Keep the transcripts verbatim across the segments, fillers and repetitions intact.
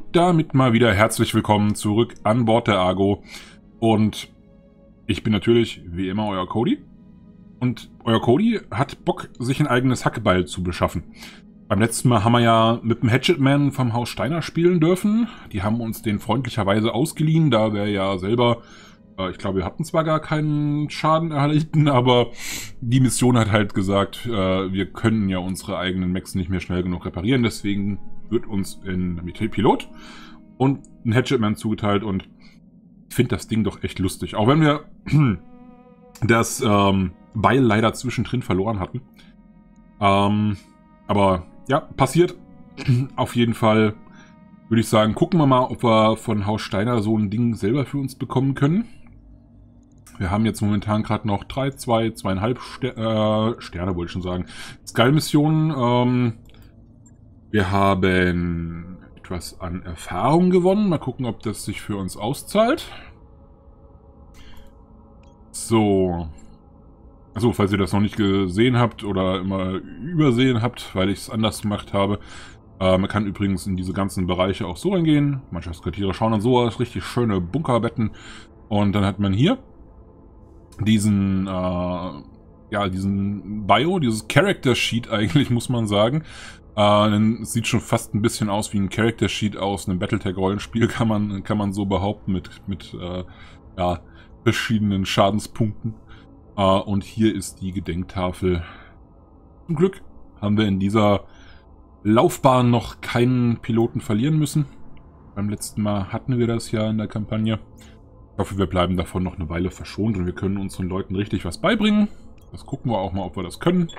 damit mal wieder herzlich willkommen zurück an Bord der Argo. Und ich bin natürlich, wie immer, euer Cody. Und euer Cody hat Bock, sich ein eigenes Hackebeil zu beschaffen. Beim letzten Mal haben wir ja mit dem Hatchetman vom Haus Steiner spielen dürfen. Die haben uns den freundlicherweise ausgeliehen, da wir ja selber, äh, ich glaube, wir hatten zwar gar keinen Schaden erhalten, aber die Mission hat halt gesagt, äh, wir können ja unsere eigenen Mechs nicht mehr schnell genug reparieren. Deswegen wird uns ein Pilot und ein Hatchetman zugeteilt und ich finde das Ding doch echt lustig. Auch wenn wir das ähm, Beil leider zwischendrin verloren hatten. Ähm, aber ja, passiert. Auf jeden Fall würde ich sagen, gucken wir mal, ob wir von Haus Steiner so ein Ding selber für uns bekommen können. Wir haben jetzt momentan gerade noch drei, zwei, zweieinhalb Ster äh, Sterne, wollte ich schon sagen. Skull-Missionen. Ähm, wir haben etwas an Erfahrung gewonnen. Mal gucken, ob das sich für uns auszahlt. So. Achso, falls ihr das noch nicht gesehen habt oder immer übersehen habt, weil ich es anders gemacht habe. Äh, man kann übrigens in diese ganzen Bereiche auch so reingehen. Mannschaftsquartiere schauen dann so aus, richtig schöne Bunkerbetten. Und dann hat man hier diesen, äh, ja, diesen Bio, dieses Character Sheet eigentlich, muss man sagen. Äh, es sieht schon fast ein bisschen aus wie ein Character Sheet aus einem Battletech-Rollenspiel, kann man, kann man so behaupten, mit, mit äh, ja, verschiedenen Schadenspunkten. Uh, und hier ist die Gedenktafel. Zum Glück haben wir in dieser Laufbahn noch keinen Piloten verlieren müssen. Beim letzten Mal hatten wir das ja in der Kampagne. Ich hoffe, wir bleiben davon noch eine Weile verschont und wir können unseren Leuten richtig was beibringen. Das gucken wir auch mal, ob wir das können.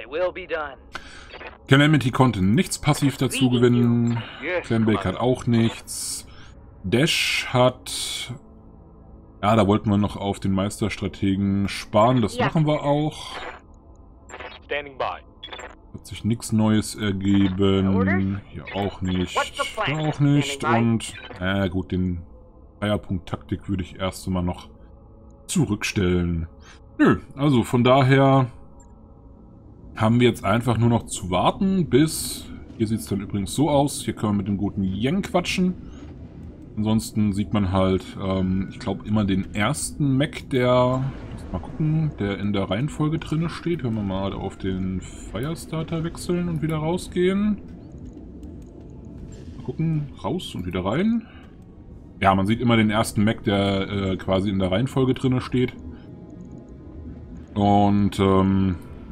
Calamity konnte nichts passiv dazu gewinnen. Clambake hat auch nichts. Dash hat... Ja, da wollten wir noch auf den Meisterstrategen sparen. Das ja. machen wir auch. Hat sich nichts Neues ergeben. Hier auch nicht. Da auch nicht. Und, na gut, den Dreierpunkt-Taktik würde ich erst einmal noch zurückstellen. Nö, also von daher haben wir jetzt einfach nur noch zu warten, bis... Hier sieht es dann übrigens so aus. Hier können wir mit dem guten Yang quatschen. Ansonsten sieht man halt, ähm, ich glaube, immer den ersten Mech, der, mal gucken, der in der Reihenfolge drin steht. Wenn wir mal auf den Firestarter wechseln und wieder rausgehen. Mal gucken, raus und wieder rein. Ja, man sieht immer den ersten Mech, der äh, quasi in der Reihenfolge drin steht. Und ähm,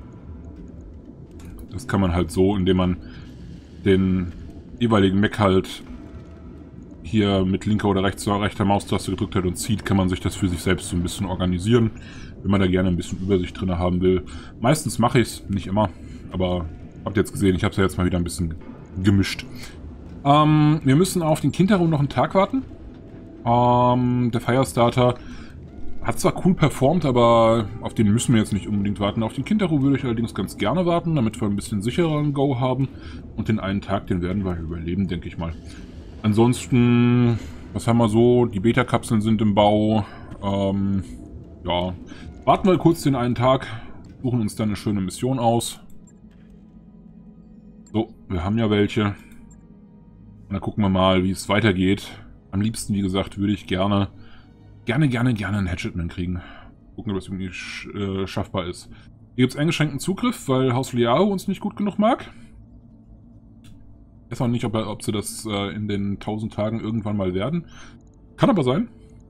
das kann man halt so, indem man den jeweiligen Mech halt hier mit linker oder rechts, rechter Maustaste gedrückt hat und zieht, kann man sich das für sich selbst so ein bisschen organisieren, wenn man da gerne ein bisschen Übersicht drin haben will. Meistens mache ich es, nicht immer, aber habt ihr jetzt gesehen, ich habe es ja jetzt mal wieder ein bisschen gemischt. Ähm, wir müssen auf den Kintaro noch einen Tag warten. Ähm, der Firestarter hat zwar cool performt, aber auf den müssen wir jetzt nicht unbedingt warten. Auf den Kintaro würde ich allerdings ganz gerne warten, damit wir ein bisschen sichereren Go haben. Und den einen Tag, den werden wir überleben, denke ich mal. Ansonsten, was haben wir so? Die Beta-Kapseln sind im Bau. Ähm, ja, warten wir kurz den einen Tag, suchen uns dann eine schöne Mission aus. So, wir haben ja welche. Und dann gucken wir mal, wie es weitergeht. Am liebsten, wie gesagt, würde ich gerne, gerne, gerne, gerne einen Hatchetman kriegen. Gucken, ob das irgendwie sch äh, schaffbar ist. Hier gibt es eingeschränkten Zugriff, weil Haus Liao uns nicht gut genug mag. Ich weiß auch nicht, ob, ob sie das äh, in den tausend Tagen irgendwann mal werden. Kann aber sein.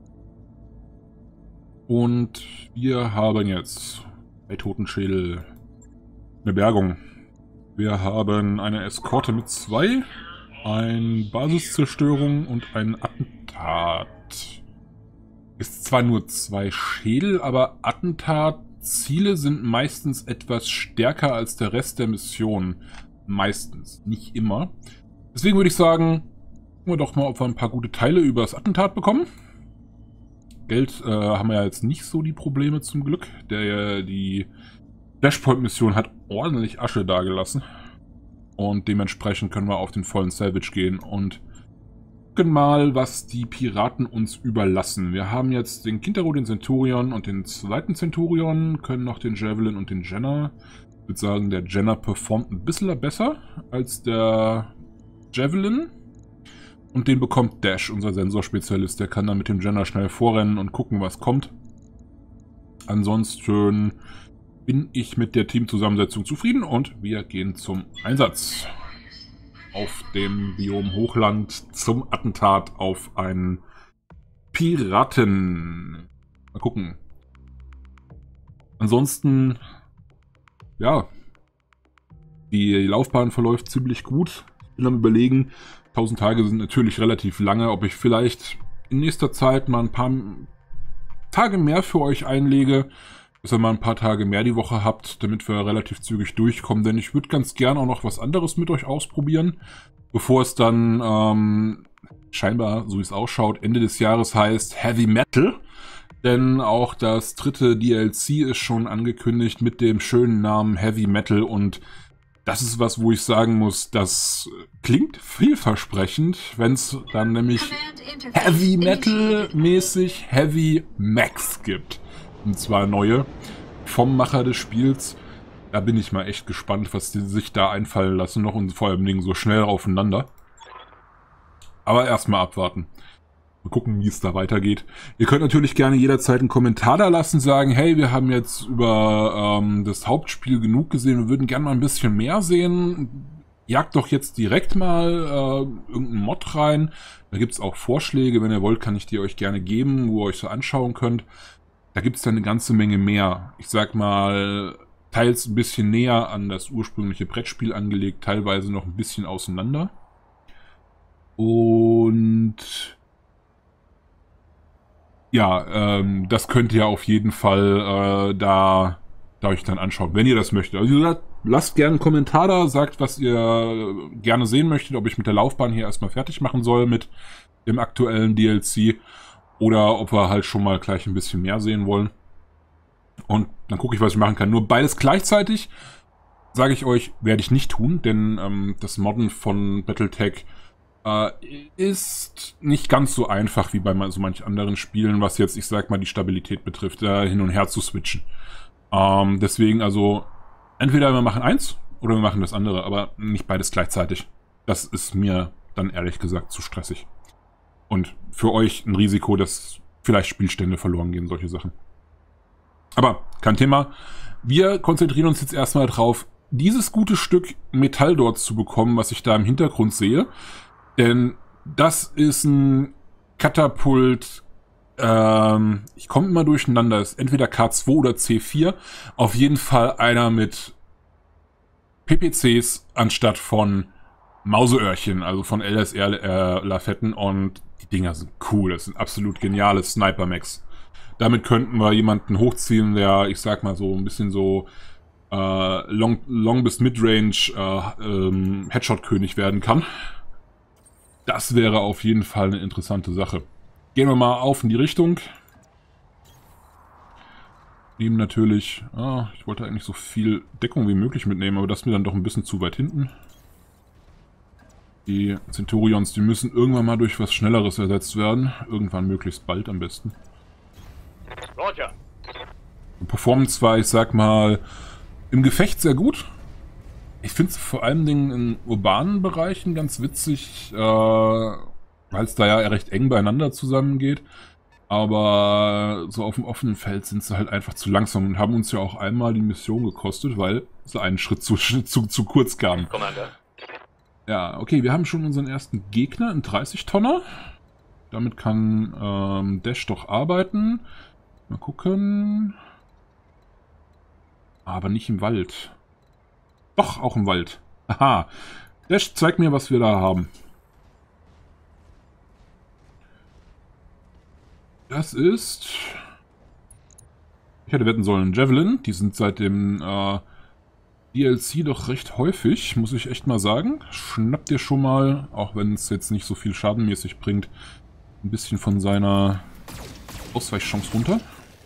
Und wir haben jetzt bei Totenschädel eine Bergung. Wir haben eine Eskorte mit zwei, eine Basiszerstörung und ein Attentat. Ist zwar nur zwei Schädel, aber Attentatziele sind meistens etwas stärker als der Rest der Mission. Meistens, nicht immer. Deswegen würde ich sagen, gucken wir doch mal, ob wir ein paar gute Teile über das Attentat bekommen. Geld äh, haben wir ja jetzt nicht so die Probleme zum Glück. Der, die Flashpoint-Mission hat ordentlich Asche dagelassen. Und dementsprechend können wir auf den vollen Salvage gehen und gucken mal, was die Piraten uns überlassen. Wir haben jetzt den Kintaro, den Centurion und den zweiten Centurion, können noch den Javelin und den Jenner. Ich würde sagen, der Jenner performt ein bisschen besser als der Javelin. Und den bekommt Dash, unser Sensorspezialist. Der kann dann mit dem Jenner schnell vorrennen und gucken, was kommt. Ansonsten bin ich mit der Teamzusammensetzung zufrieden und wir gehen zum Einsatz. Auf dem Biom Hochland zum Attentat auf einen Piraten. Mal gucken. Ansonsten, ja, die Laufbahn verläuft ziemlich gut. Ich bin am Überlegen, tausend Tage sind natürlich relativ lange, ob ich vielleicht in nächster Zeit mal ein paar Tage mehr für euch einlege, dass ihr mal ein paar Tage mehr die Woche habt, damit wir relativ zügig durchkommen. Denn ich würde ganz gerne auch noch was anderes mit euch ausprobieren, bevor es dann ähm, scheinbar, so wie es ausschaut, Ende des Jahres heißt Heavy Metal. Denn auch das dritte D L C ist schon angekündigt mit dem schönen Namen Heavy Metal. Und das ist was, wo ich sagen muss, das klingt vielversprechend, wenn es dann nämlich Heavy Metal mäßig Heavy Max gibt. Und zwar neue vom Macher des Spiels. Da bin ich mal echt gespannt, was die sich da einfallen lassen noch und vor allem so schnell aufeinander. Aber erstmal abwarten. Mal gucken, wie es da weitergeht. Ihr könnt natürlich gerne jederzeit einen Kommentar da lassen, sagen, hey, wir haben jetzt über ähm, das Hauptspiel genug gesehen, wir würden gerne mal ein bisschen mehr sehen. Jagt doch jetzt direkt mal äh, irgendeinen Mod rein. Da gibt es auch Vorschläge, wenn ihr wollt, kann ich die euch gerne geben, wo ihr euch so anschauen könnt. Da gibt es dann eine ganze Menge mehr. Ich sag mal, teils ein bisschen näher an das ursprüngliche Brettspiel angelegt, teilweise noch ein bisschen auseinander. Und ja, ähm, das könnt ihr auf jeden Fall äh, da, da euch dann anschauen, wenn ihr das möchtet. Also wie gesagt, lasst gerne einen Kommentar da, sagt, was ihr gerne sehen möchtet, ob ich mit der Laufbahn hier erstmal fertig machen soll mit dem aktuellen D L C oder ob wir halt schon mal gleich ein bisschen mehr sehen wollen. Und dann gucke ich, was ich machen kann. Nur beides gleichzeitig, sage ich euch, werde ich nicht tun, denn ähm, das Modden von Battletech äh, ist nicht ganz so einfach wie bei so manch anderen Spielen, was jetzt, ich sag mal, die Stabilität betrifft, äh, hin und her zu switchen. Ähm, deswegen also, entweder wir machen eins oder wir machen das andere, aber nicht beides gleichzeitig. Das ist mir dann ehrlich gesagt zu stressig. Und für euch ein Risiko, dass vielleicht Spielstände verloren gehen, solche Sachen. Aber kein Thema. Wir konzentrieren uns jetzt erstmal drauf, dieses gute Stück Metall dort zu bekommen, was ich da im Hintergrund sehe. Denn das ist ein Katapult, ähm, ich komme immer durcheinander, ist entweder K zwei oder C vier. Auf jeden Fall einer mit P P Cs anstatt von Mauseöhrchen, also von L S R-Lafetten. Und die Dinger sind cool, das sind absolut geniale Sniper-Max. Damit könnten wir jemanden hochziehen, der, ich sag mal so, ein bisschen so äh, Long, Long bis Midrange äh, ähm, Headshot-König werden kann. Das wäre auf jeden Fall eine interessante Sache. Gehen wir mal auf in die Richtung. Nehmen natürlich, ah, ich wollte eigentlich so viel Deckung wie möglich mitnehmen, aber das ist mir dann doch ein bisschen zu weit hinten. Die Centurions, die müssen irgendwann mal durch was Schnelleres ersetzt werden. Irgendwann möglichst bald am besten. Roger. Performance war, ich sag mal, im Gefecht sehr gut. Ich finde es vor allen Dingen in urbanen Bereichen ganz witzig, äh, weil es da ja recht eng beieinander zusammengeht. Aber so auf dem offenen Feld sind sie halt einfach zu langsam und haben uns ja auch einmal die Mission gekostet, weil sie einen Schritt zu, zu, zu kurz kamen. Commander. Ja, okay, wir haben schon unseren ersten Gegner, einen dreißig Tonner. Damit kann ähm, Dash doch arbeiten. Mal gucken. Aber nicht im Wald. Doch, auch im Wald. Aha. Dash, zeig mir, was wir da haben. Das ist... Ich hätte wetten sollen, Javelin. Die sind seit dem äh, D L C doch recht häufig, muss ich echt mal sagen. Schnappt ihr schon mal, auch wenn es jetzt nicht so viel schadenmäßig bringt, ein bisschen von seiner Ausweichchance runter.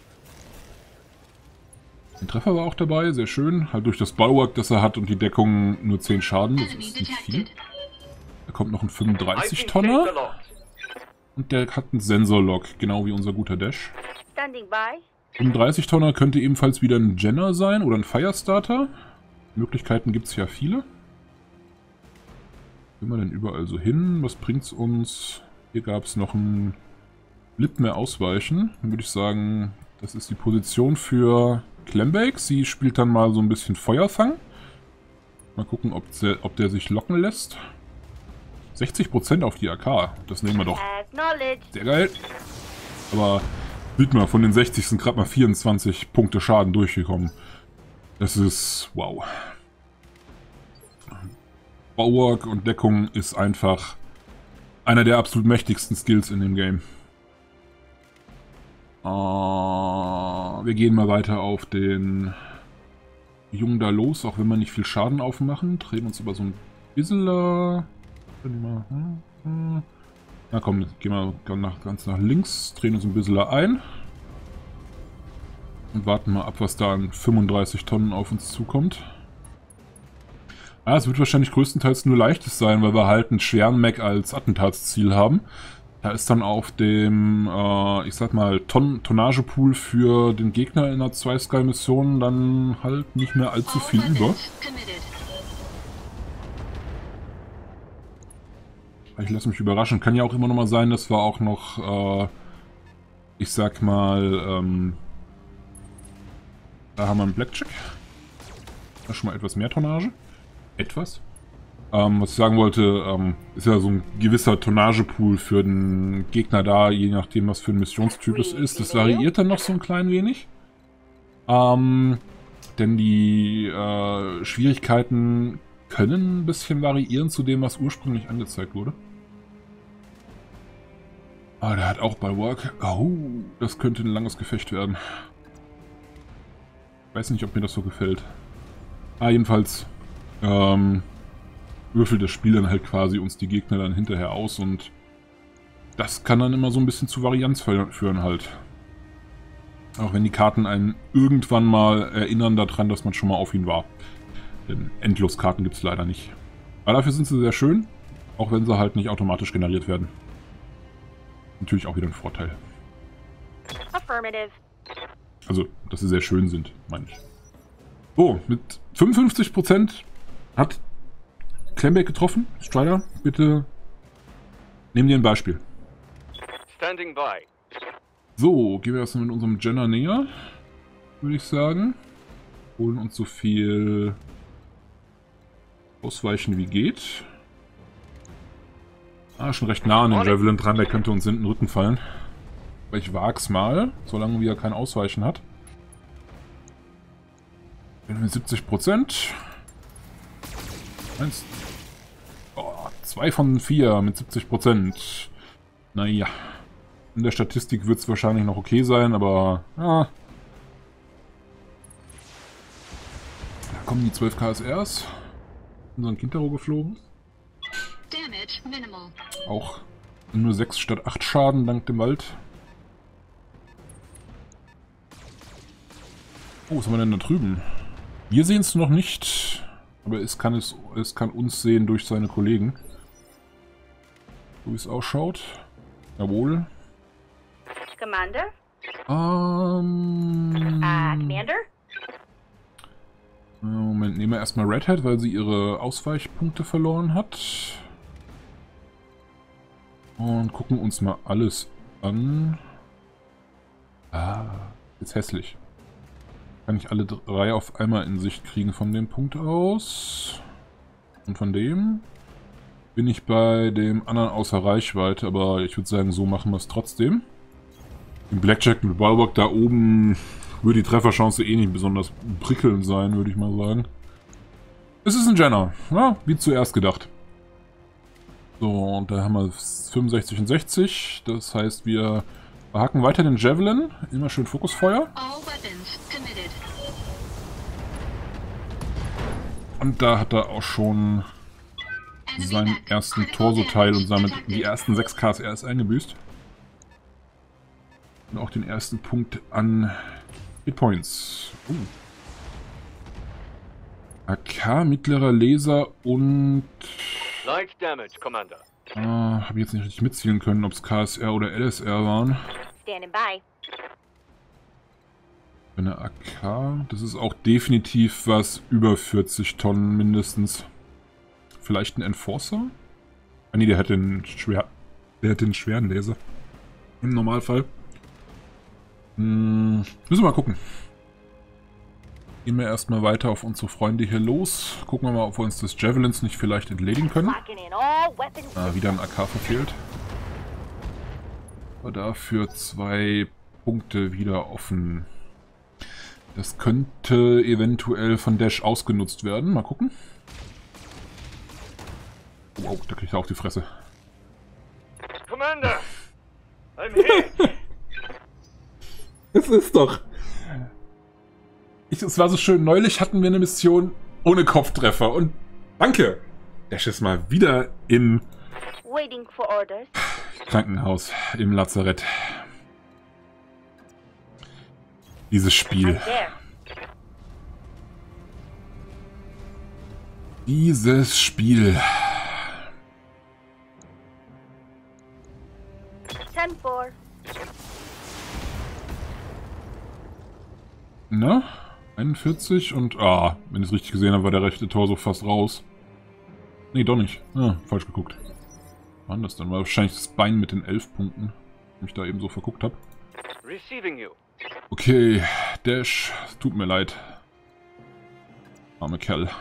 Ein Treffer war auch dabei, sehr schön. Halt durch das Bulwark, das er hat und die Deckung nur zehn Schaden, das ist nicht viel. Da kommt noch ein fünfunddreißig Tonner. Und der hat einen Sensorlock, genau wie unser guter Dash. fünfunddreißig Tonner könnte ebenfalls wieder ein Jenner sein oder ein Firestarter. Möglichkeiten gibt es ja viele. Gehen wir denn überall so hin? Was bringt's uns? Hier gab es noch einen Blip mehr ausweichen. Dann würde ich sagen, das ist die Position für Clambake. Sie spielt dann mal so ein bisschen Feuerfang. Mal gucken, ob der, ob der sich locken lässt. sechzig Prozent auf die A K. Das nehmen wir doch. Sehr geil. Aber sieht mal, von den sechzig sind gerade mal vierundzwanzig Punkte Schaden durchgekommen. Das ist wow. Bauwerk und Deckung ist einfach einer der absolut mächtigsten Skills in dem Game. Uh, wir gehen mal weiter auf den Jungen da los, auch wenn wir nicht viel Schaden aufmachen. Drehen uns aber so ein bisschen... Na komm, gehen wir nach, ganz nach links, drehen uns ein bisschen ein. Und warten mal ab, was da an fünfunddreißig Tonnen auf uns zukommt. Ah, es wird wahrscheinlich größtenteils nur leichtes sein, weil wir halt einen schweren Mech als Attentatsziel haben. Da ist dann auf dem, äh, ich sag mal, Ton Tonnagepool für den Gegner in der zwei Sky Mission dann halt nicht mehr allzu viel über. Ich lasse mich überraschen. Kann ja auch immer noch mal sein, dass wir auch noch, äh, ich sag mal, ähm, da haben wir einen Blackjack. Da ist schon mal etwas mehr Tonnage. Etwas. Ähm, was ich sagen wollte, ähm, ist ja so ein gewisser Tonnagepool für den Gegner da, je nachdem, was für ein Missionstyp es ist. Das variiert dann noch so ein klein wenig. Ähm, denn die äh, Schwierigkeiten können ein bisschen variieren zu dem, was ursprünglich angezeigt wurde. Ah, der hat auch Bulwark. Oh, das könnte ein langes Gefecht werden. Ich weiß nicht, ob mir das so gefällt. Ah, jedenfalls ähm, würfelt das Spiel dann halt quasi uns die Gegner dann hinterher aus und das kann dann immer so ein bisschen zu Varianz führen halt. Auch wenn die Karten einen irgendwann mal erinnern daran, dass man schon mal auf ihn war. Denn Endloskarten gibt es leider nicht. Aber dafür sind sie sehr schön, auch wenn sie halt nicht automatisch generiert werden. Natürlich auch wieder ein Vorteil. Affirmative. Also, dass sie sehr schön sind, meine ich. So, mit fünfundfünfzig Prozent hat Clambake getroffen. Strider, bitte nimm dir ein Beispiel. Standing by. So, gehen wir erstmal mit unserem Jenner näher, würde ich sagen. Holen uns so viel Ausweichen wie geht. Ah, schon recht nah an den Javelin dran, der könnte uns hinten den Rücken fallen. Aber ich wag's mal, solange er kein Ausweichen hat. Bin mit siebzig Prozent. Eins. Oh, zwei von vier mit siebzig Prozent. Naja. In der Statistik wird es wahrscheinlich noch okay sein, aber... Ah. Da kommen die zwölf K S Rs. Unseren Kintaro geflogen. Auch nur sechs statt acht Schaden dank dem Wald. Oh, was haben wir denn da drüben? Wir sehen es noch nicht, aber es kann, es, es kann uns sehen durch seine Kollegen. So wie es ausschaut. Jawohl. Commander? Ähm... Uh, Commander? Moment, nehmen wir erstmal Red Hat, weil sie ihre Ausweichpunkte verloren hat. Und gucken uns mal alles an. Ah, ist hässlich. Kann ich alle drei auf einmal in Sicht kriegen von dem Punkt aus. Und von dem bin ich bei dem anderen außer Reichweite, aber ich würde sagen, so machen wir es trotzdem. Im Blackjack mit Bulwark da oben würde die Trefferchance eh nicht besonders prickelnd sein, würde ich mal sagen. Es ist ein Jenner, ja, wie zuerst gedacht. So, und da haben wir fünfundsechzig und sechzig. Das heißt, wir hacken weiter den Javelin. Immer schön Fokusfeuer. Und da hat er auch schon seinen ersten Torso-Teil und damit die ersten sechs K S Rs eingebüßt. Und auch den ersten Punkt an Hitpoints. Uh. A K, mittlerer Laser und... Light damage, Commander. Ah, habe ich jetzt nicht richtig mitzielen können, ob es K S R oder L S R waren. Standing by. Eine A K, das ist auch definitiv was über vierzig Tonnen mindestens. Vielleicht ein Enforcer? Ah nee, der hat den schwer. Der hat den schweren Laser. Im Normalfall. Hm, müssen wir mal gucken. Gehen wir erstmal weiter auf unsere Freunde hier los. Gucken wir mal, ob wir uns des Javelins nicht vielleicht entledigen können. Ah, wieder ein A K verfehlt. Aber dafür zwei Punkte wieder offen. Das könnte eventuell von Dash ausgenutzt werden. Mal gucken. Oh, oh, da kriegt er auf die Fresse. Commander! I'm here! Es ist doch... Ich, es war so schön, neulich hatten wir eine Mission ohne Kopftreffer und danke! Dash ist mal wieder im Waiting for orders. Krankenhaus, im Lazarett. Dieses Spiel. I'm there. Dieses Spiel. ten four. Na? einundvierzig und... Ah, wenn ich es richtig gesehen habe, war der rechte Torso fast raus. Nee, doch nicht. Ah, falsch geguckt. Was war denn das dann? War wahrscheinlich das Bein mit den elf Punkten, wenn ich da eben so verguckt habe. Receiving you. Okay, Dash, es tut mir leid. Arme Kerl.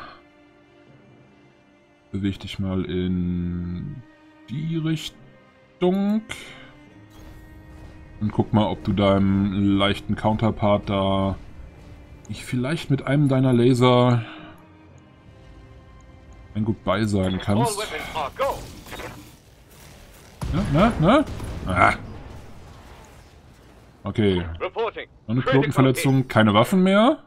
Beweg dich mal in die Richtung. Und guck mal, ob du deinem leichten Counterpart da ich vielleicht mit einem deiner Laser ein Goodbye sagen All kannst. weapons are go. Na, na, na? Ah. Okay. Reporting. Eine Knotenverletzung, keine Waffen mehr.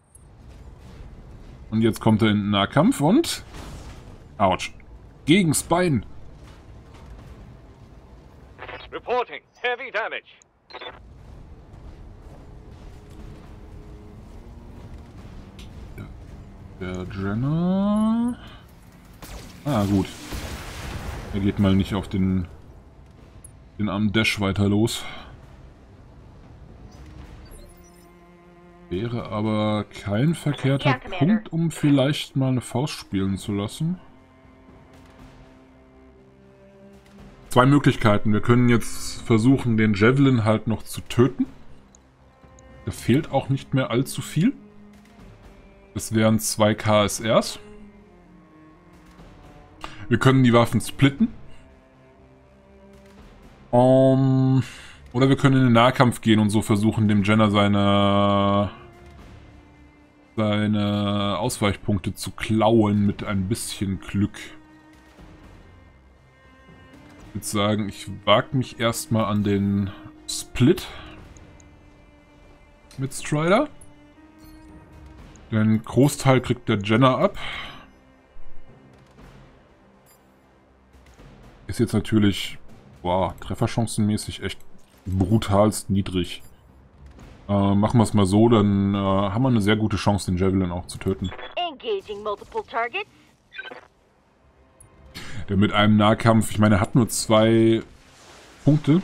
Und jetzt kommt er in den Nahkampf und... Autsch. Gegen's Bein. Reporting. Heavy damage. Der Jenner... Ah, gut. Er geht mal nicht auf den... den armen Dash weiter los. Wäre aber kein verkehrter Ja, Commander. Punkt, um vielleicht mal eine Faust spielen zu lassen. Zwei Möglichkeiten. Wir können jetzt versuchen, den Javelin halt noch zu töten. Da fehlt auch nicht mehr allzu viel. Das wären zwei K S Rs. Wir können die Waffen splitten. Um, oder wir können in den Nahkampf gehen und so versuchen, dem Jenner seine, seine Ausweichpunkte zu klauen mit ein bisschen Glück. Ich würde sagen, ich wage mich erstmal an den Split mit Strider. Den Großteil kriegt der Jenner ab. Ist jetzt natürlich, boah, trefferchancenmäßig echt brutalst niedrig. Äh, machen wir es mal so, dann äh, haben wir eine sehr gute Chance, den Javelin auch zu töten. Engaging multiple targets. Der mit einem Nahkampf, ich meine, er hat nur zwei Punkte.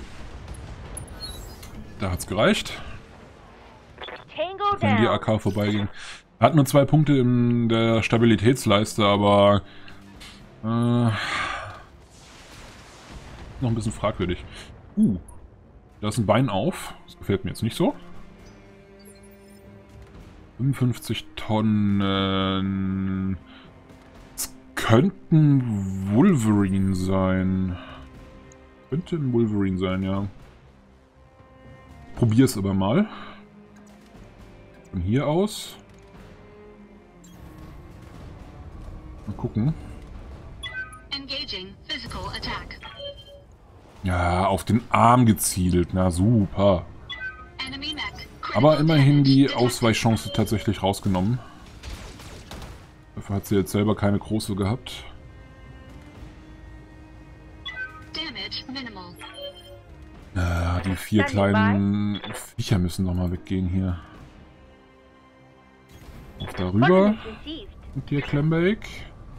Da hat's gereicht. Tango Wenn die A down. K vorbeiging. Er hat nur zwei Punkte in der Stabilitätsleiste, aber äh, noch ein bisschen fragwürdig. Uh, da ist ein Bein auf. Das gefällt mir jetzt nicht so. fünfundfünfzig Tonnen. Es könnten Wolverine sein. Könnte ein Wolverine sein, ja. Probier's aber mal. Von hier aus. Mal gucken. Engaging physical attack. Ja, auf den Arm gezielt. Na super. Enemy mech. Aber immerhin die Detected. Ausweichchance tatsächlich rausgenommen. Dafür hat sie jetzt selber keine große gehabt. Damage minimal. Ah, die vier kleinen Viecher müssen noch mal weggehen hier. Auf darüber. Ordnance received. Mit dir, Klemmbeck.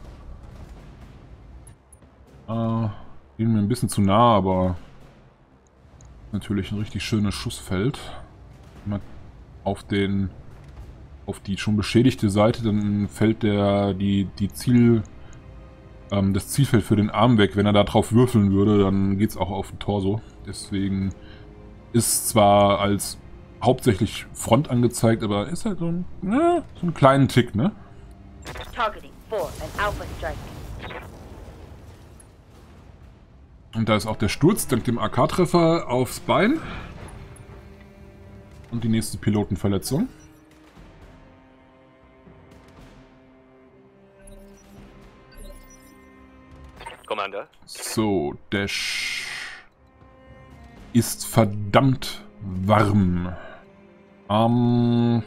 Äh, gehen mir ein bisschen zu nah, aber natürlich ein richtig schönes Schussfeld. Mal auf den, auf die schon beschädigte Seite, dann fällt der, die, die Ziel, ähm, das Zielfeld für den Arm weg. Wenn er da drauf würfeln würde, dann geht es auch auf den Torso. Deswegen ist zwar als hauptsächlich Front angezeigt, aber ist halt so ein, ne, so einen kleinen Tick, ne? Targeting for an Alpha Strike. Und da ist auch der Sturz dank dem A K-Treffer aufs Bein. Und die nächste Pilotenverletzung. Commander. So, Dash ist verdammt warm. Ähm,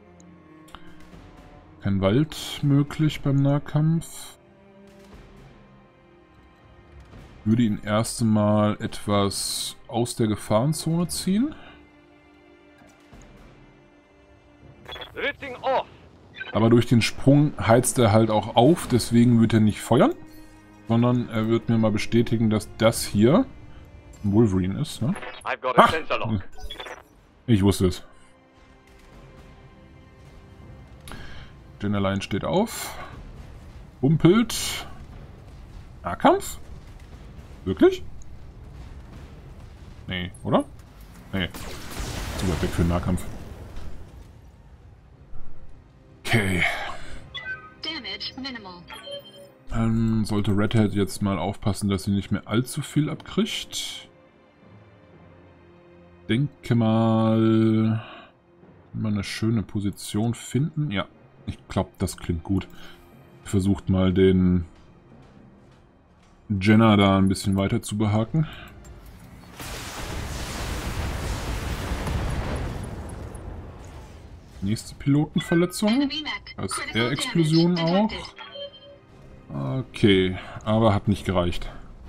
kein Wald möglich beim Nahkampf. Würde ihn erst einmal etwas aus der Gefahrenzone ziehen. Drifting off. Aber durch den Sprung heizt er halt auch auf, deswegen wird er nicht feuern. Sondern er wird mir mal bestätigen, dass das hier ein Wolverine ist, ne? I've got a Ah! sensor lock. Ich wusste es. Jennerlein steht auf. Humpelt. Nahkampf? Wirklich? Nee, oder? Nee. Zu weit weg für den Nahkampf. Okay. Damage minimal. Dann sollte Red Hat jetzt mal aufpassen, dass sie nicht mehr allzu viel abkriegt. Denke mal, mal eine schöne Position finden. Ja, ich glaube, das klingt gut. Versucht mal den Jenner da ein bisschen weiter zu behaken. Nächste Pilotenverletzung. Enemy mech. Da ist Critical Air Explosion damage auch. detected. Okay, aber hat nicht gereicht.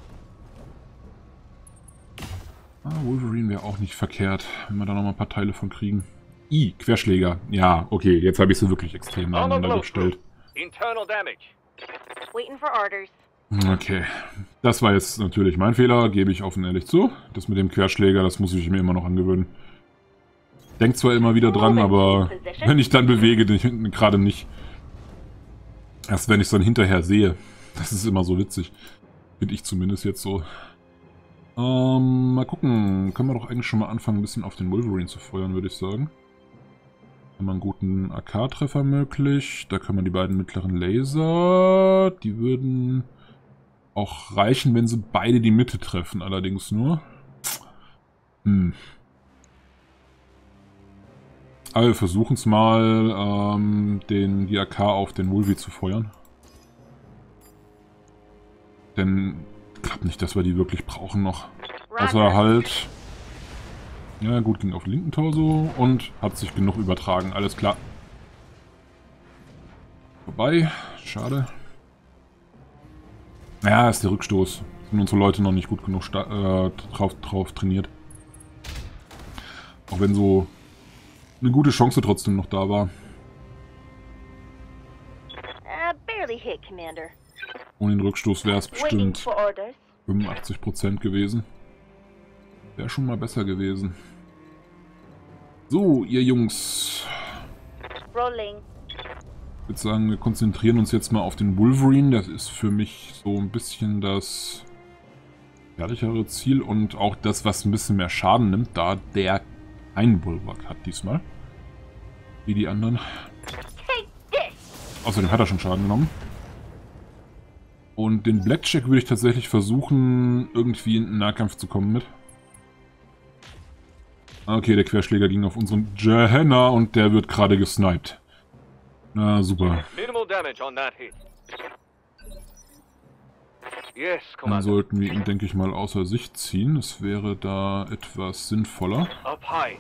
Ah, Wolverine wäre auch nicht verkehrt, wenn wir da nochmal ein paar Teile von kriegen. I, Querschläger. Ja, okay, jetzt habe ich sie wirklich extrem nacheinander gestellt. Internal damage. Waiting for orders. Okay, das war jetzt natürlich mein Fehler, gebe ich offen ehrlich zu. Das mit dem Querschläger, das muss ich mir immer noch angewöhnen. Denk zwar immer wieder dran, aber wenn ich dann bewege, gerade nicht. Erst wenn ich es dann hinterher sehe. Das ist immer so witzig. Finde ich zumindest jetzt so. Ähm, mal gucken. Können wir doch eigentlich schon mal anfangen, ein bisschen auf den Wolverine zu feuern, würde ich sagen. Haben wir einen guten A K-Treffer möglich. Da können wir die beiden mittleren Laser. Die würden auch reichen, wenn sie beide die Mitte treffen. Allerdings nur. Hm. Aber wir versuchen es mal, ähm, den, die A K auf den Wolvi zu feuern. Denn ich glaube nicht, dass wir die wirklich brauchen noch. Außer halt... Ja gut, ging auf den linken Torso und hat sich genug übertragen. Alles klar. Vorbei. Schade. Ja, ist der Rückstoß. Sind unsere Leute noch nicht gut genug äh, drauf, drauf trainiert. Auch wenn so eine gute Chance trotzdem noch da war. Uh, barely hit, Commander. Ohne den Rückstoß wäre es Waiting bestimmt for orders. fünfundachtzig Prozent gewesen. Wäre schon mal besser gewesen. So, ihr Jungs. Rolling. Ich würde sagen, wir konzentrieren uns jetzt mal auf den Wolverine. Das ist für mich so ein bisschen das gefährlichere Ziel und auch das, was ein bisschen mehr Schaden nimmt, da der einen Bulwark hat diesmal. Wie die anderen. Take this. Außerdem hat er schon Schaden genommen. Und den Blackjack würde ich tatsächlich versuchen, irgendwie in den Nahkampf zu kommen mit. Okay, der Querschläger ging auf unseren Gehenna und der wird gerade gesniped. Na, super. Minimal damage on that hit. Yes, Dann Commander. sollten wir ihn, denke ich mal, außer Sicht ziehen. Das wäre da etwas sinnvoller. Up high.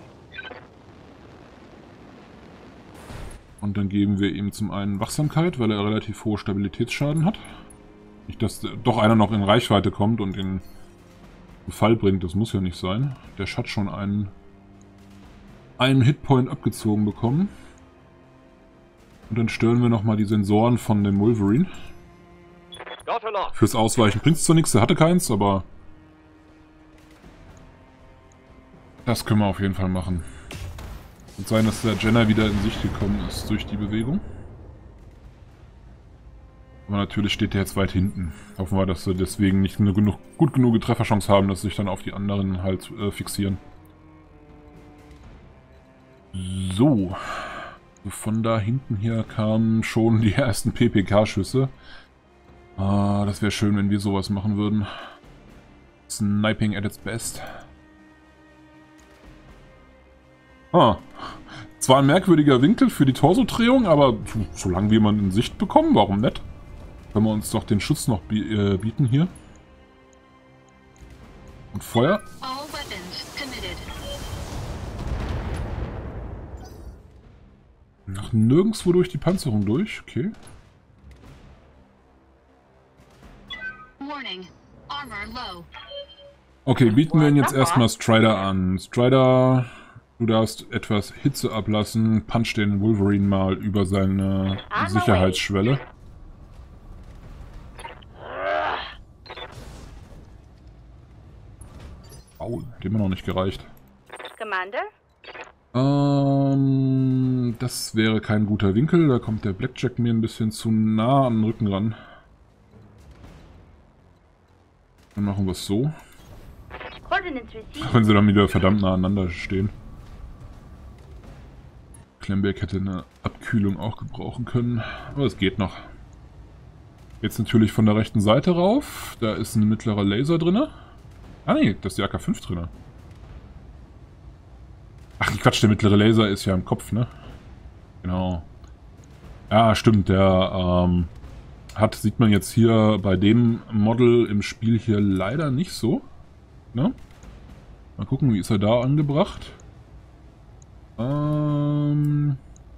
Und dann geben wir ihm zum einen Wachsamkeit, weil er relativ hohe Stabilitätsschaden hat. Nicht, dass doch einer noch in Reichweite kommt und ihn zu Fall bringt. Das muss ja nicht sein. Der hat schon einen, einen Hitpoint abgezogen bekommen. Und dann stören wir nochmal die Sensoren von dem Wolverine. Got a lock. Fürs Ausweichen bringt es zwar nichts, er hatte keins, aber das können wir auf jeden Fall machen. Und sein, dass der Jenner wieder in Sicht gekommen ist durch die Bewegung. Aber natürlich steht der jetzt weit hinten. Hoffen wir, dass sie deswegen nicht eine genug, gut genug Trefferchance haben, dass sie sich dann auf die anderen halt äh, fixieren. So. Von da hinten hier kamen schon die ersten P P K-Schüsse. Ah, das wäre schön, wenn wir sowas machen würden. Sniping at its best. Ah. Zwar ein merkwürdiger Winkel für die Torsodrehung, aber solange wir jemanden in Sicht bekommen, warum nicht? Können wir uns doch den Schutz noch äh, bieten hier. Und Feuer. All weapons committed. Ach, nirgendwo durch die Panzerung durch, okay. Warning. Armor low. Okay, bieten wir ihn jetzt erstmal Strider an. Strider, du darfst etwas Hitze ablassen. Punch den Wolverine mal über seine Sicherheitsschwelle. Au, dem hat noch nicht gereicht. Commander? Ähm, das wäre kein guter Winkel. Da kommt der Blackjack mir ein bisschen zu nah an den Rücken ran. Dann machen wir es so. Coordinates received. Auch wenn sie dann wieder verdammt nah aneinander stehen. Klemberg hätte eine Abkühlung auch gebrauchen können. Aber es geht noch. Jetzt natürlich von der rechten Seite rauf. Da ist ein mittlerer Laser drin. Ah ne, da ist die A K fünf drin. Ach Quatsch, der mittlere Laser ist ja im Kopf, ne? Genau. Ja, stimmt, der ähm, hat, sieht man jetzt hier bei dem Model im Spiel hier leider nicht so. Ne? Mal gucken, wie ist er da angebracht? Ähm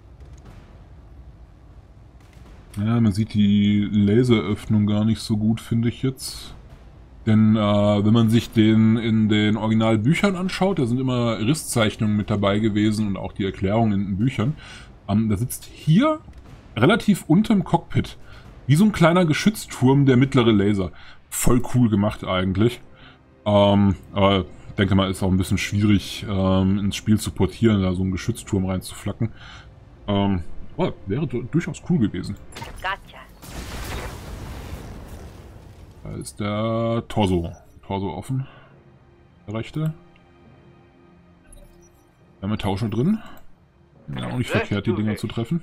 ja, man sieht die Laseröffnung gar nicht so gut, finde ich jetzt. Denn äh, wenn man sich den in den Originalbüchern anschaut, da sind immer Risszeichnungen mit dabei gewesen und auch die Erklärungen in den Büchern. Ähm, da sitzt hier relativ unterm Cockpit, wie so ein kleiner Geschützturm, der mittlere Laser. Voll cool gemacht eigentlich. Ähm, aber ich denke mal, ist auch ein bisschen schwierig ähm, ins Spiel zu portieren, da so einen Geschützturm reinzuflacken. Ähm, oh, wäre durchaus cool gewesen. Gotcha. Da ist der Torso. Torso offen. Der rechte. Wir haben einen Tauscher drin. Ja, auch nicht verkehrt, die Dinger zu treffen.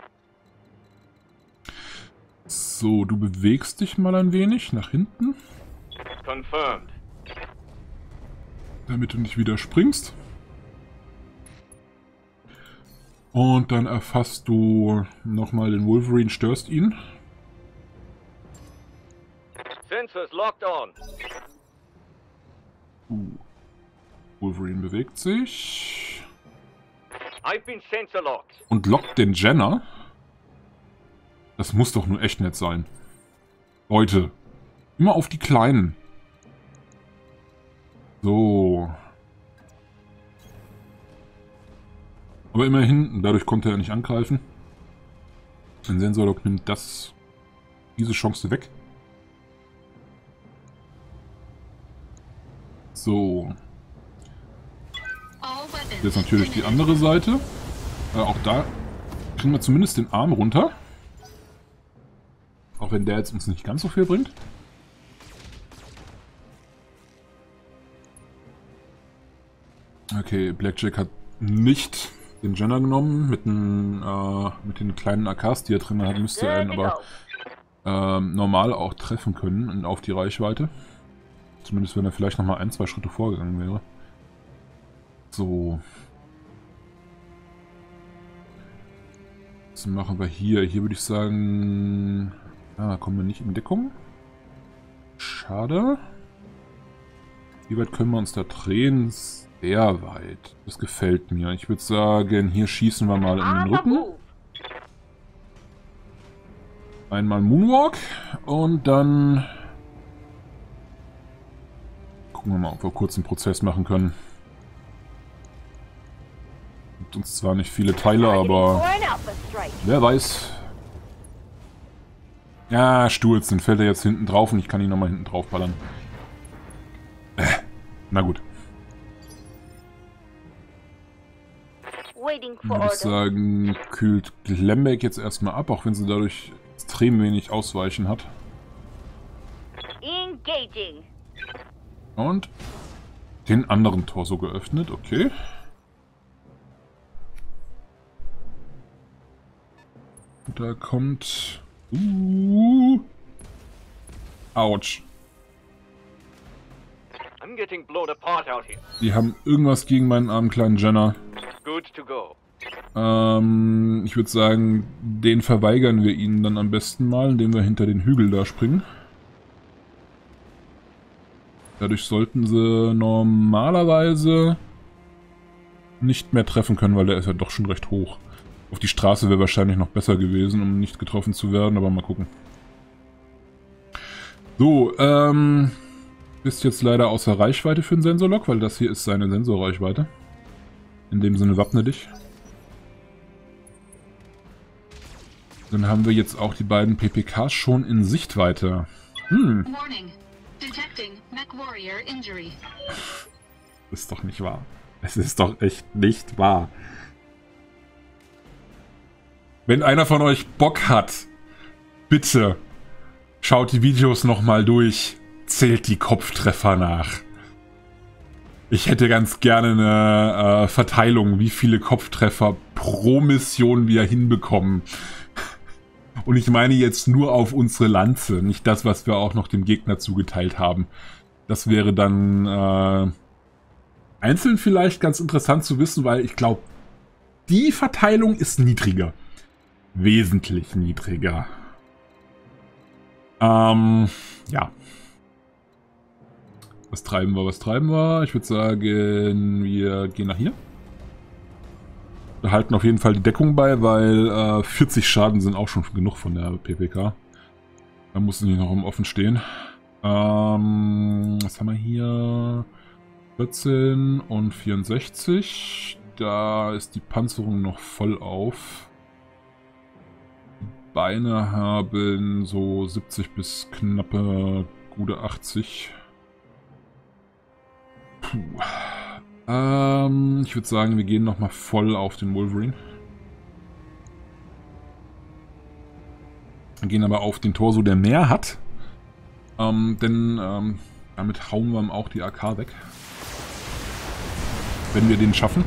So, du bewegst dich mal ein wenig nach hinten. Confirmed. Damit du nicht wieder springst. Und dann erfasst du nochmal den Wolverine, störst ihn. Sensors locked on. Uh. Wolverine bewegt sich. I've been sensor locked. Und lockt den Jenner. Das muss doch nur echt nett sein. Leute, immer auf die Kleinen. So. Aber immerhin, dadurch konnte er nicht angreifen. Ein Sensorlock nimmt das, diese Chance weg. So. Jetzt natürlich die andere Seite. Äh, auch da kriegen wir zumindest den Arm runter. Auch wenn der jetzt uns nicht ganz so viel bringt. Okay, Blackjack hat nicht den Jenner genommen. Mit den, äh, mit den kleinen A Ks, die er drin hat, müsste er ihn aber äh, normal auch treffen können und auf die Reichweite. Zumindest wenn er vielleicht nochmal ein, zwei Schritte vorgegangen wäre. So. Was machen wir hier? Hier würde ich sagen... Ah, kommen wir nicht in Deckung. Schade. Wie weit können wir uns da drehen? Sehr weit. Das gefällt mir. Ich würde sagen, hier schießen wir mal in den Rücken. Einmal Moonwalk. Und dann... Gucken wir mal, ob wir kurz einen Prozess machen können. Gibt uns zwar nicht viele Teile, aber... Wer weiß... Ja, Sturz, dann fällt er jetzt hinten drauf und ich kann ihn nochmal hinten drauf ballern. Äh, na gut. Dann würde ich sagen, kühlt Klemberg jetzt erstmal ab, auch wenn sie dadurch extrem wenig Ausweichen hat. Engaging. Und den anderen Torso geöffnet, okay. Da kommt... Uh, Autsch. I'm getting blown apart out here. Die haben irgendwas gegen meinen armen kleinen Jenner. Good to go. Ähm, ich würde sagen, den verweigern wir ihnen dann am besten mal, indem wir hinter den Hügel da springen. Dadurch sollten sie normalerweise nicht mehr treffen können, weil der ist ja doch schon recht hoch. Auf die Straße wäre wahrscheinlich noch besser gewesen, um nicht getroffen zu werden, aber mal gucken. So, ähm... bist jetzt leider außer Reichweite für den Sensorlock, weil das hier ist seine Sensorreichweite. In dem Sinne wappne dich. Dann haben wir jetzt auch die beiden P P Ks schon in Sichtweite. Hm. Warning. Detecting MechWarrior injury. Ist doch nicht wahr. Es ist doch echt nicht wahr. Wenn einer von euch Bock hat, bitte schaut die Videos nochmal durch. Zählt die Kopftreffer nach. Ich hätte ganz gerne eine äh, Verteilung, wie viele Kopftreffer pro Mission wir hinbekommen. Und ich meine jetzt nur auf unsere Lanze, nicht das, was wir auch noch dem Gegner zugeteilt haben. Das wäre dann äh, einzeln vielleicht ganz interessant zu wissen, weil ich glaube, die Verteilung ist niedriger. Wesentlich niedriger. Ähm, ja. Was treiben wir, was treiben wir? Ich würde sagen, wir gehen nach hier. Wir halten auf jeden Fall die Deckung bei, weil äh, vierzig Schaden sind auch schon genug von der P P K. Da muss sie nicht noch im Offen stehen. Ähm, was haben wir hier? vierzehn und vierundsechzig. Da ist die Panzerung noch voll auf. Die Beine haben so siebzig bis knappe gute achtzig. Puh. Ähm, ich würde sagen, wir gehen nochmal voll auf den Wolverine. Wir gehen aber auf den Torso, der mehr hat. Ähm, denn ähm, damit hauen wir ihm auch die A K weg. Wenn wir den schaffen.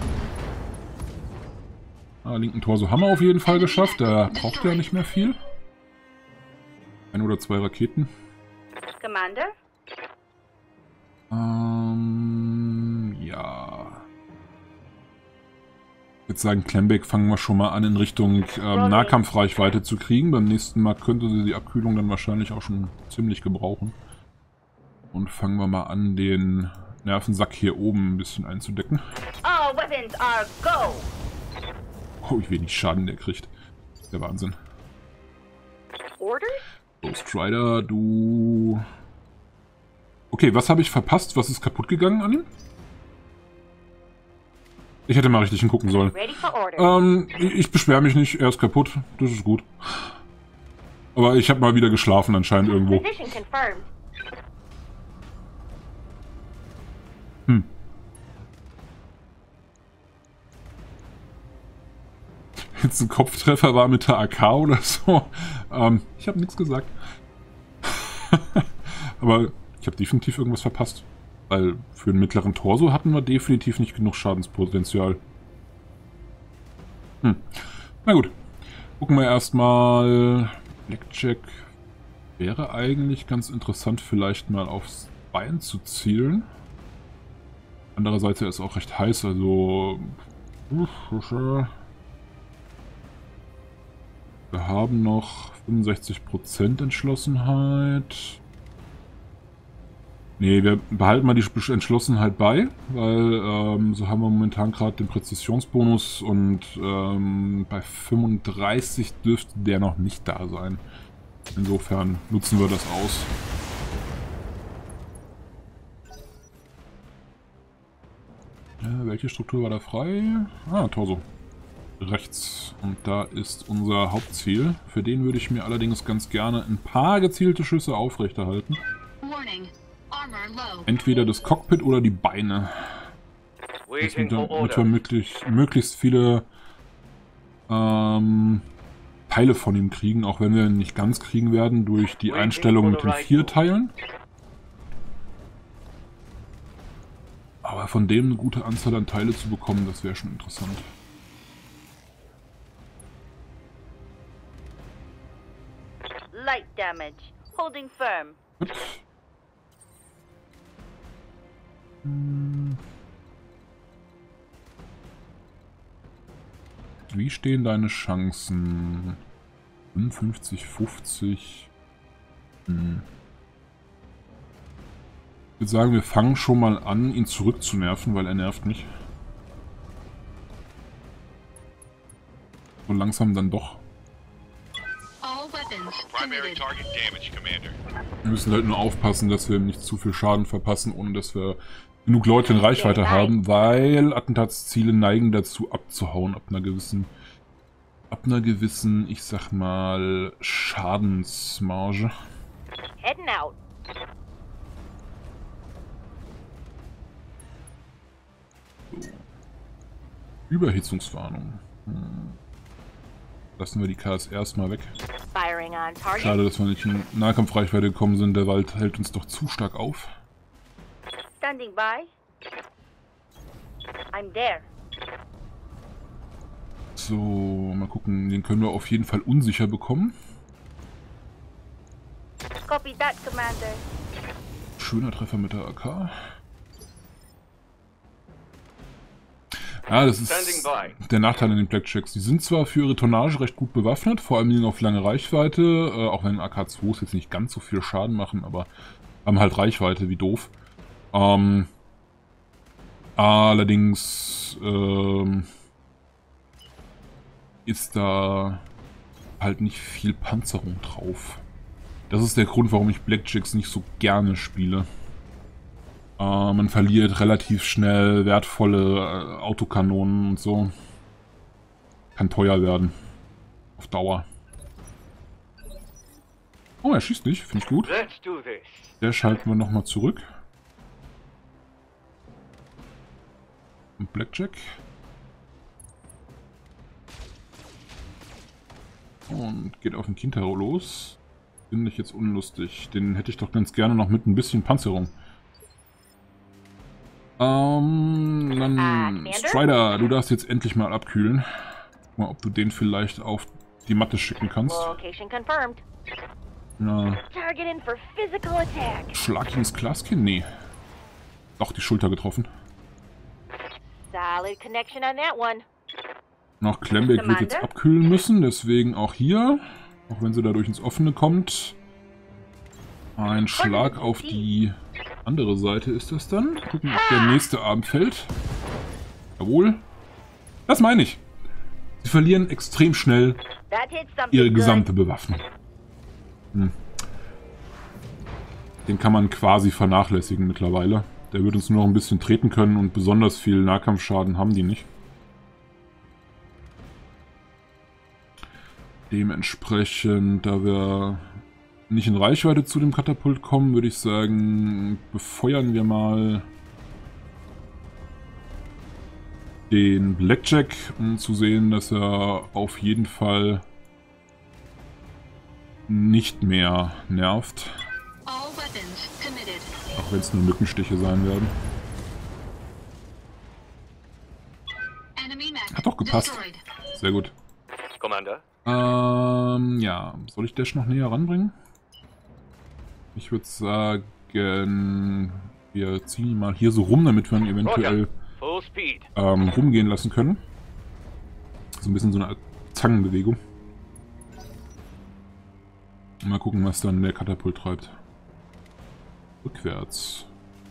Ah, linken Torso haben wir auf jeden Fall geschafft. Der braucht ja nicht mehr viel. Ein oder zwei Raketen. Commander? Ähm, ja. Ich würde sagen, Klembeck fangen wir schon mal an, in Richtung ähm, Nahkampfreichweite zu kriegen. Beim nächsten Mal könnte sie die Abkühlung dann wahrscheinlich auch schon ziemlich gebrauchen. Und fangen wir mal an, den Nervensack hier oben ein bisschen einzudecken. All weapons are go! Oh, wie wenig Schaden der kriegt. Der Wahnsinn. Orders? Ghost Rider, du... Okay, was habe ich verpasst? Was ist kaputt gegangen an ihm? Ich hätte mal richtig hingucken sollen. Ready for orders. Ähm, ich, ich beschwere mich nicht. Er ist kaputt. Das ist gut. Aber ich habe mal wieder geschlafen anscheinend irgendwo. Position confirmed. Hm. Jetzt ein Kopftreffer war mit der A K oder so. Ähm, ich habe nichts gesagt. Aber ich habe definitiv irgendwas verpasst. Weil für einen mittleren Torso hatten wir definitiv nicht genug Schadenspotenzial. Hm. Na gut. Gucken wir erstmal. Blackjack wäre eigentlich ganz interessant, vielleicht mal aufs Bein zu zielen. Andererseits ist es auch recht heiß, also... Wir haben noch fünfundsechzig Prozent Entschlossenheit. Ne, wir behalten mal die Entschlossenheit bei, weil ähm, so haben wir momentan gerade den Präzisionsbonus und ähm, bei fünfunddreißig dürfte der noch nicht da sein. Insofern nutzen wir das aus. Ja, welche Struktur war da frei? Ah, Torso. Rechts. Und da ist unser Hauptziel. Für den würde ich mir allerdings ganz gerne ein paar gezielte Schüsse aufrechterhalten. Warning. Armor low. Entweder das Cockpit oder die Beine. Waiting Damit for wir orders. möglich, möglichst viele ähm, Teile von ihm kriegen, auch wenn wir ihn nicht ganz kriegen werden durch die Einstellung mit den vier Teilen. Aber von dem eine gute Anzahl an Teile zu bekommen, das wäre schon interessant. Light damage. Holding firm. Gut. Hm. Wie stehen deine Chancen? fünfundfünfzig, fünfzig. Hm. Ich würde sagen, wir fangen schon mal an, ihn zurückzunerven, weil er nervt nicht. So langsam dann doch. All weapons Primary committed. target damage, Commander. Wir müssen halt nur aufpassen, dass wir ihm nicht zu viel Schaden verpassen, ohne dass wir genug Leute in Reichweite haben, weil Attentatsziele neigen dazu abzuhauen ab einer gewissen, ab einer gewissen, ich sag mal, Schadensmarge. Heading out. So. Überhitzungswarnung. Hm. Lassen wir die K S erstmal weg. Firing on target. Schade, dass wir nicht in Nahkampfreichweite gekommen sind. Der Wald hält uns doch zu stark auf. Standing by. I'm there. So, mal gucken. Den können wir auf jeden Fall unsicher bekommen. Copy that, Commander. Schöner Treffer mit der A K. Ja, das ist der Nachteil an den Blackjacks. Die sind zwar für ihre Tonnage recht gut bewaffnet, vor allem auf lange Reichweite, äh, auch wenn A K zweis jetzt nicht ganz so viel Schaden machen, aber haben halt Reichweite, wie doof. Ähm, allerdings ähm, ist da halt nicht viel Panzerung drauf. Das ist der Grund, warum ich Blackjacks nicht so gerne spiele. Uh, man verliert relativ schnell wertvolle uh, Autokanonen und so. Kann teuer werden. Auf Dauer. Oh, er schießt nicht. Finde ich gut. Let's do this. Der schalten wir nochmal zurück. Und Blackjack. Und geht auf den Kintaro los. Finde ich jetzt unlustig. Den hätte ich doch ganz gerne noch mit ein bisschen Panzerung. Ähm, dann Strider, du darfst jetzt endlich mal abkühlen. Mal, ob du den vielleicht auf die Matte schicken kannst. Location confirmed. Na, Target in for physical attack. Schlag ihn ins Glaskin? Nee. Doch, die Schulter getroffen. Solid connection on that one. Noch Klembeck wird jetzt abkühlen müssen, deswegen auch hier, auch wenn sie dadurch ins Offene kommt, ein Schlag auf die andere Seite ist das dann. Gucken, ob der nächste Arm fällt. Jawohl. Das meine ich. Sie verlieren extrem schnell That hit something ihre good. gesamte Bewaffnung. Hm. Den kann man quasi vernachlässigen mittlerweile. Der wird uns nur noch ein bisschen treten können und besonders viel Nahkampfschaden haben die nicht. Dementsprechend, da wir nicht in Reichweite zu dem Katapult kommen, würde ich sagen, befeuern wir mal den Blackjack, um zu sehen, dass er auf jeden Fall nicht mehr nervt. All weapons committed. Auch wenn es nur Mückenstiche sein werden. Enemy mech Hat doch gepasst. destroyed. Sehr gut. Commander. Ähm, ja. Soll ich Dash noch näher ranbringen? Ich würde sagen, wir ziehen ihn mal hier so rum, damit wir ihn eventuell Full speed. ähm, rumgehen lassen können. So ein bisschen so eine Zangenbewegung. Mal gucken, was dann der Katapult treibt. Rückwärts.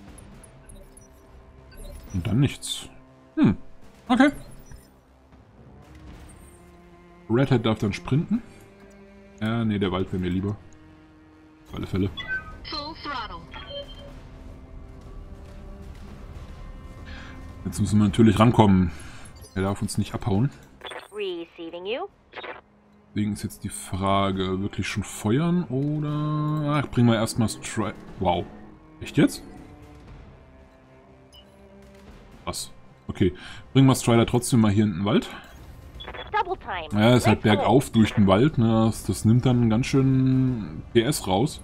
Und dann nichts. Hm, okay. Red Hat darf dann sprinten. Ja, nee, der Wald wäre mir lieber. Auf alle Fälle. Full throttle. Jetzt müssen wir natürlich rankommen. Er darf uns nicht abhauen. Receiving you. Deswegen ist jetzt die Frage, wirklich schon feuern oder... Ach, bringen wir erstmal Strike... Wow. Echt jetzt? Was? Okay. Bringen wir Strider trotzdem mal hier in den Wald. double time. Ja, ist halt Let's go. bergauf durch den Wald, ne? Das, das nimmt dann ganz schön P S raus.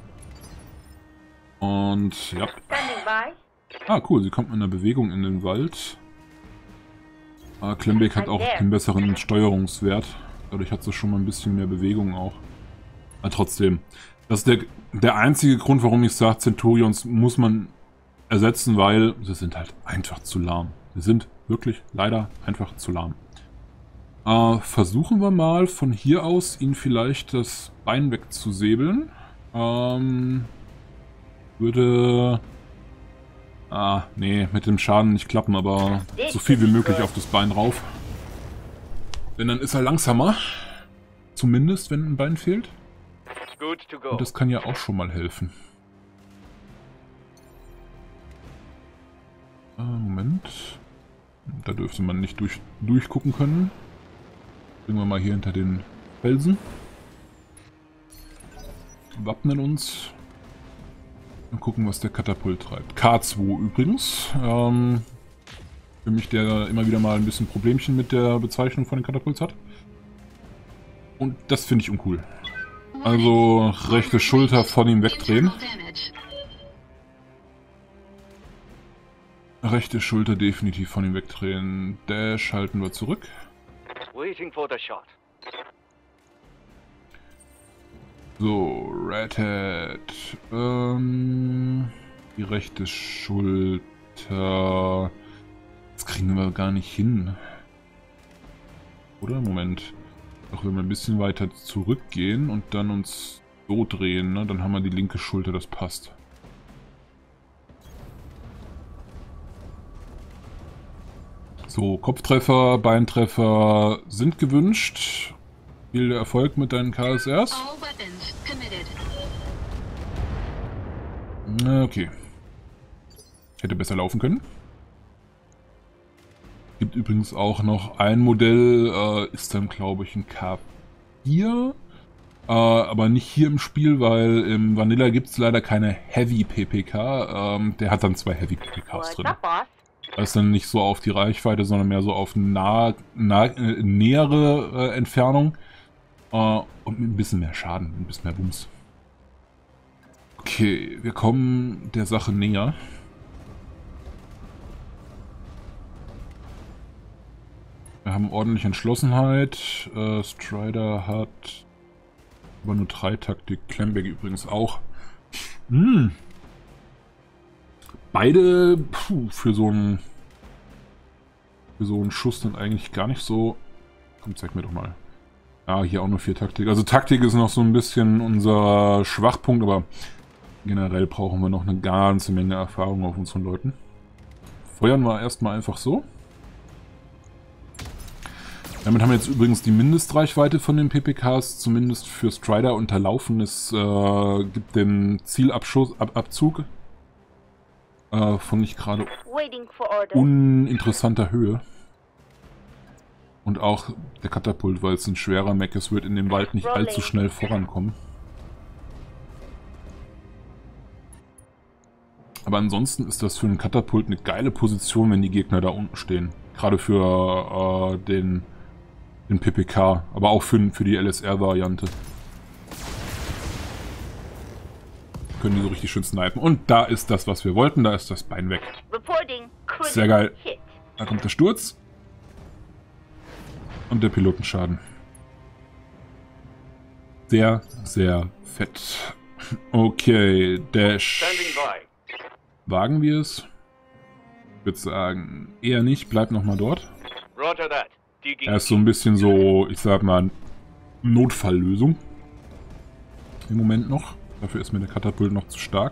Und ja. Standing by. Ah, cool, sie kommt mit einer Bewegung in den Wald. Ah, Klembeck hat auch den besseren Steuerungswert. Dadurch hat sie schon mal ein bisschen mehr Bewegung auch. Aber trotzdem. Das ist der, der einzige Grund, warum ich sage, Centurions muss man ersetzen, weil sie sind halt einfach zu lahm. Sie sind wirklich leider einfach zu lahm. Äh, versuchen wir mal von hier aus, ihn vielleicht das Bein wegzusäbeln. Ähm, würde... Ah, nee, mit dem Schaden nicht klappen, aber so viel wie möglich auf das Bein rauf. Denn dann ist er langsamer. Zumindest, wenn ein Bein fehlt. Good to go. Und das kann ja auch schon mal helfen. Äh, Moment. Da dürfte man nicht durch, durchgucken können. Bringen wir mal hier hinter den Felsen. Wappnen uns. Und gucken, was der Katapult treibt. K zwei übrigens. Ähm, für mich, der immer wieder mal ein bisschen Problemchen mit der Bezeichnung von den Katapults hat. Und das finde ich uncool. Also rechte Schulter von ihm wegdrehen. Rechte Schulter definitiv von ihm wegdrehen. Dash halten wir zurück. Waiting for the shot. So, Red Hat. Ähm, die rechte Schulter. Das kriegen wir gar nicht hin. Oder? Moment. Doch wenn wir ein bisschen weiter zurückgehen und dann uns so drehen, ne, dann haben wir die linke Schulter, das passt. So, Kopftreffer, Beintreffer sind gewünscht. Viel Erfolg mit deinen K S Rs. All weapons committed. Okay. Hätte besser laufen können. Gibt übrigens auch noch ein Modell, äh, ist dann glaube ich ein K vier. Äh, aber nicht hier im Spiel, weil im Vanilla gibt es leider keine Heavy P P K. Ähm, der hat dann zwei Heavy P P Ks What's drin. up, boss? Das ist dann nicht so auf die Reichweite, sondern mehr so auf nah, nah, äh, nähere äh, Entfernung. Äh, und mit ein bisschen mehr Schaden, ein bisschen mehr Bums. Okay, wir kommen der Sache näher. Wir haben ordentlich Entschlossenheit. Äh, Strider hat aber nur drei Taktik. Klembeck übrigens auch. Hm. Beide puh, für so einen für so einen Schuss dann eigentlich gar nicht so. Komm, zeig mir doch mal. Ja, hier auch nur vier Taktik. Also Taktik ist noch so ein bisschen unser Schwachpunkt, aber generell brauchen wir noch eine ganze Menge Erfahrung auf unseren Leuten. Feuern wir erstmal einfach so. Damit haben wir jetzt übrigens die Mindestreichweite von den P P Ks, zumindest für Strider unterlaufen. Es äh, gibt den Zielabzug äh, von nicht gerade Waiting for orders. uninteressanter Höhe. Und auch der Katapult, weil es ein schwerer Mech ist, wird in dem Wald nicht allzu schnell vorankommen. Aber ansonsten ist das für einen Katapult eine geile Position, wenn die Gegner da unten stehen. Gerade für äh, den, den P P K, aber auch für, für die L S R-Variante. Können die so richtig schön snipen. Und da ist das, was wir wollten. Da ist das Bein weg. Reporting. Sehr geil. Hit. Da kommt der Sturz. Und der Pilotenschaden. Sehr, sehr fett. Okay, Dash. Standing by. Wagen wir es? Ich würde sagen, eher nicht. Bleib nochmal dort. Roger that. Digging. Er ist so ein bisschen so, ich sag mal, Notfalllösung. Im Moment noch. Dafür ist mir der Katapult noch zu stark.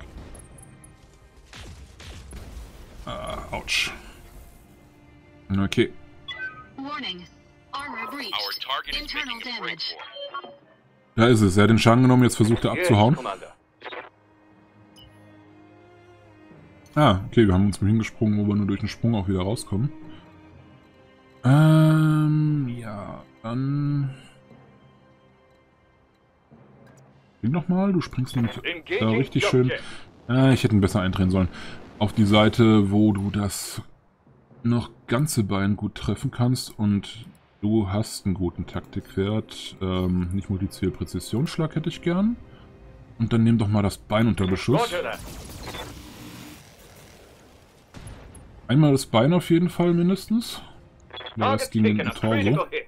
Ah, ouch. Okay. Warning. Armor breached. Our target is Internal making a break damage. for it. Da ist es. Er hat den Schaden genommen, jetzt versucht er Yes, abzuhauen. Commander. Ah, okay, wir haben uns mal hingesprungen, wo wir nur durch den Sprung auch wieder rauskommen. Ähm, ja, dann... Spring doch mal, du springst nämlich da richtig schön... Ah, ich hätte ihn besser eindrehen sollen. Auf die Seite, wo du das noch ganze Bein gut treffen kannst und Du hast einen guten Taktikwert. Ähm, nicht Multiziel-Präzisionsschlag hätte ich gern. Und dann nimm doch mal das Bein unter Beschuss. Roger that. Einmal das Bein auf jeden Fall mindestens. Der Target Rest ging in taken, den a Torso. critical hit.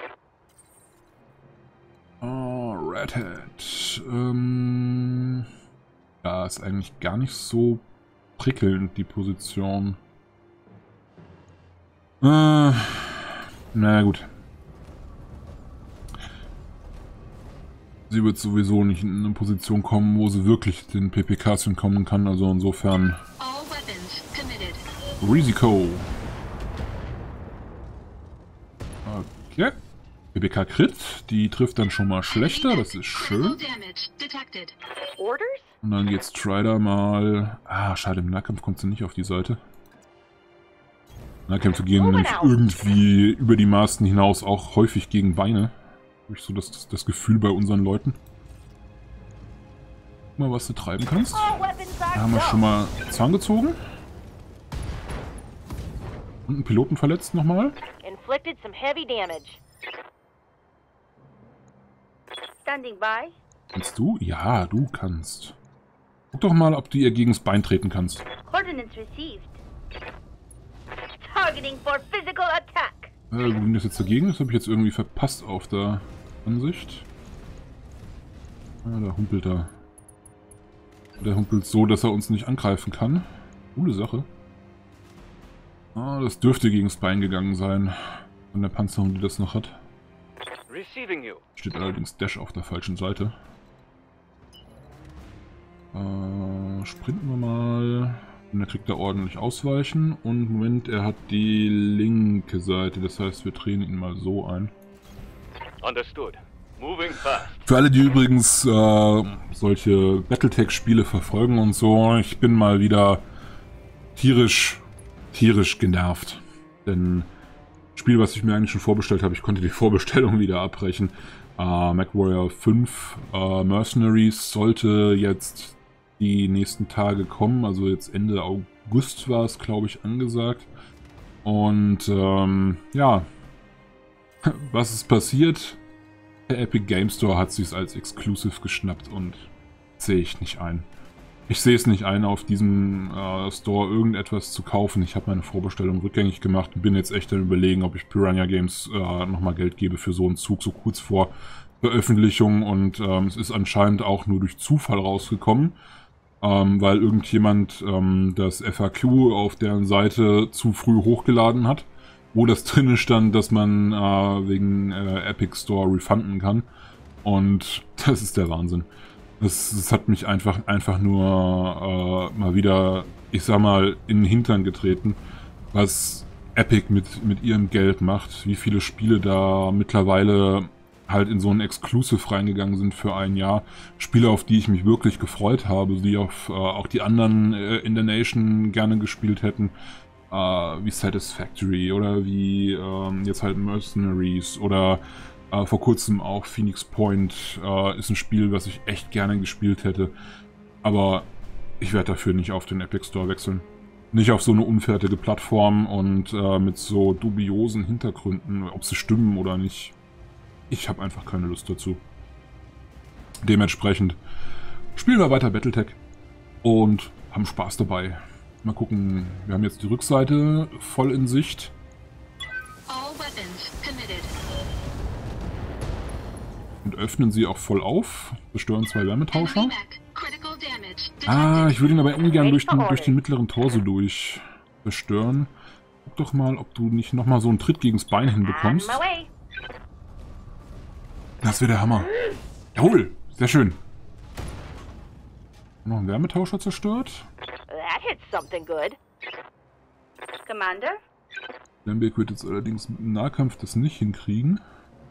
Oh, Redhead. Ähm, ja, ist eigentlich gar nicht so prickelnd, die Position. Äh, na gut. Sie wird sowieso nicht in eine Position kommen, wo sie wirklich den P P Ks entkommen kann. Also insofern All weapons committed. Risiko. Okay. P P K-Crit, die trifft dann schon mal schlechter, das ist schön. Critical damage detected. Orders? Und dann geht Strider mal... Ah, schade, im Nahkampf kommt sie nicht auf die Seite. Nahkämpfe gehen nämlich irgendwie über die Maßen hinaus auch häufig gegen Beine. Habe ich so das, das Gefühl bei unseren Leuten. Guck mal, was du treiben kannst. All weapons Da are haben wir go. schon mal Zahn gezogen. Und einen Piloten verletzt nochmal. Inflicted some heavy damage. Standing by. Kannst du? Ja, du kannst. Guck doch mal, ob du ihr gegen das Bein treten kannst. Coordinates received. Targeting for physical attack. Äh, wo ging das jetzt dagegen? Das habe ich jetzt irgendwie verpasst auf der Ansicht. Ah, da humpelt er. Der humpelt so, dass er uns nicht angreifen kann. Coole Sache. Ah, das dürfte gegen das Bein gegangen sein. Von der Panzerung, die das noch hat. Receiving you. Steht allerdings Dash auf der falschen Seite. Äh, sprinten wir mal. Und dann kriegt er ordentlich ausweichen. Und Moment, er hat die linke Seite. Das heißt, wir drehen ihn mal so ein. Understood. Moving fast. Für alle, die übrigens äh, solche Battletech-Spiele verfolgen und so, ich bin mal wieder tierisch, tierisch genervt. Denn Spiel, was ich mir eigentlich schon vorbestellt habe, ich konnte die Vorbestellung wieder abbrechen. Äh, MechWarrior fünf äh, Mercenaries sollte jetzt die nächsten Tage kommen, also jetzt Ende August war es, glaube ich, angesagt. Und ähm, ja, was ist passiert? Der Epic Game Store hat sich als Exclusive geschnappt und sehe ich nicht ein. Ich sehe es nicht ein, auf diesem äh, Store irgendetwas zu kaufen. Ich habe meine Vorbestellung rückgängig gemacht und bin jetzt echt am Überlegen, ob ich Piranha Games äh, nochmal Geld gebe für so einen Zug, so kurz vor Veröffentlichung. Und ähm, es ist anscheinend auch nur durch Zufall rausgekommen, ähm, weil irgendjemand ähm, das F A Q auf deren Seite zu früh hochgeladen hat, wo das drin stand, dass man äh, wegen äh, Epic Store refunden kann. Und das ist der Wahnsinn. Das, das hat mich einfach, einfach nur äh, mal wieder, ich sag mal, in den Hintern getreten, was Epic mit, mit ihrem Geld macht. Wie viele Spiele da mittlerweile halt in so ein Exclusive reingegangen sind für ein Jahr. Spiele, auf die ich mich wirklich gefreut habe, die auf, äh, auch die anderen äh, in der Nation gerne gespielt hätten. äh, wie Satisfactory oder wie ähm, jetzt halt Mercenaries oder äh, vor kurzem auch Phoenix Point äh, ist ein Spiel, was ich echt gerne gespielt hätte. Aber ich werde dafür nicht auf den Epic Store wechseln. Nicht auf so eine unfertige Plattform und äh, mit so dubiosen Hintergründen, ob sie stimmen oder nicht. Ich habe einfach keine Lust dazu. Dementsprechend spielen wir weiter Battletech und haben Spaß dabei. Mal gucken, wir haben jetzt die Rückseite voll in Sicht. All weapons committed. Und öffnen sie auch voll auf. Zerstören zwei Wärmetauscher. Enemy mech. Critical damage detected. Ah, ich würde ihn aber ungern durch den, durch den mittleren Torso durch zerstören. Guck doch mal, ob du nicht nochmal so einen Tritt gegens Bein On hinbekommst. my way. Das wäre der Hammer. Jawohl, sehr schön. Noch ein Wärmetauscher zerstört. That hit something good. Commander? Lembeck wird jetzt allerdings mit dem Nahkampf das nicht hinkriegen.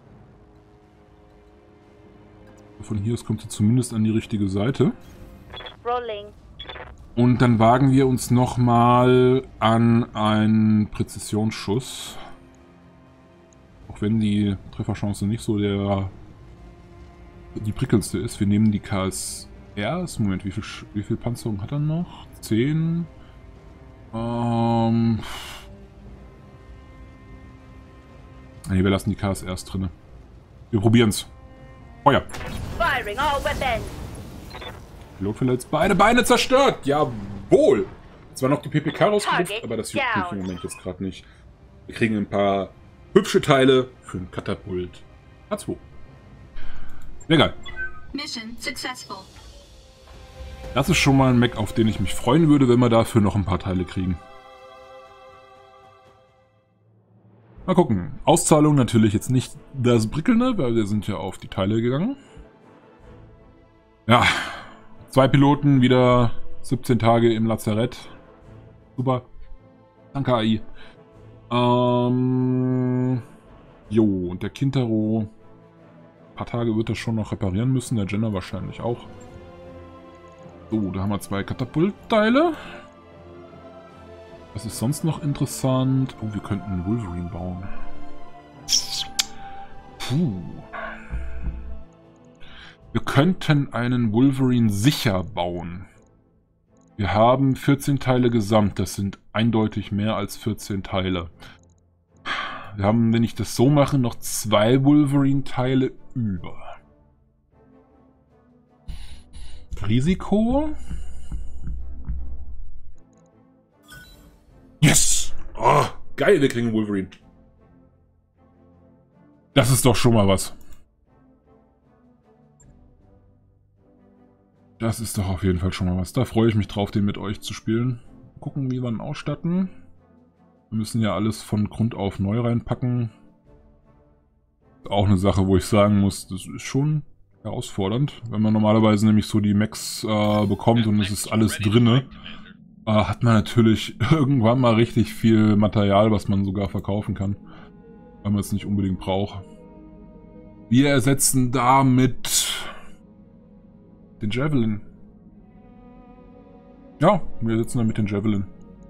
Von hier aus kommt sie zumindest an die richtige Seite. Rolling. Und dann wagen wir uns nochmal an einen Präzisionsschuss. Auch wenn die Trefferchance nicht so der die prickelndste ist. Wir nehmen die K S Rs. Moment, wie viel, wie viel Panzerung hat er noch? zehn. Ähm... Nee, wir lassen die K S erst drin. Wir probieren's. Feuer. Firing all weapons. Pilot verletzt. Beide Beine zerstört. Jawohl. Zwar noch die P P K rausgerufen, aber das juckt mich im Moment jetzt gerade nicht. Wir kriegen ein paar hübsche Teile für ein Katapult H zwei. Sehr geil. Mission successful. Das ist schon mal ein Mech, auf den ich mich freuen würde, wenn wir dafür noch ein paar Teile kriegen. Mal gucken. Auszahlung natürlich jetzt nicht das Prickelnde, weil wir sind ja auf die Teile gegangen. Ja, zwei Piloten, wieder siebzehn Tage im Lazarett. Super. Danke, A I. Ähm, jo, und der Kintaro. Ein paar Tage wird das schon noch reparieren müssen, der Jenner wahrscheinlich auch. So, da haben wir zwei Katapultteile. Was ist sonst noch interessant? Oh, wir könnten einen Wolverine bauen. Puh. Wir könnten einen Wolverine sicher bauen. Wir haben vierzehn Teile gesamt. Das sind eindeutig mehr als vierzehn Teile. Wir haben, wenn ich das so mache, noch zwei Wolverine-Teile über. Risiko? Yes! Oh, geil, wir kriegen Wolverine. Das ist doch schon mal was. Das ist doch auf jeden Fall schon mal was. Da freue ich mich drauf, den mit euch zu spielen. Gucken, wie wir ihn ausstatten. Wir müssen ja alles von Grund auf neu reinpacken. Auch eine Sache, wo ich sagen muss, das ist schon herausfordernd. Wenn man normalerweise nämlich so die Mechs äh, bekommt und es ist alles drinne, äh, hat man natürlich irgendwann mal richtig viel Material, was man sogar verkaufen kann. Weil man es nicht unbedingt braucht. Wir ersetzen damit den Javelin. Ja, wir ersetzen damit den Javelin.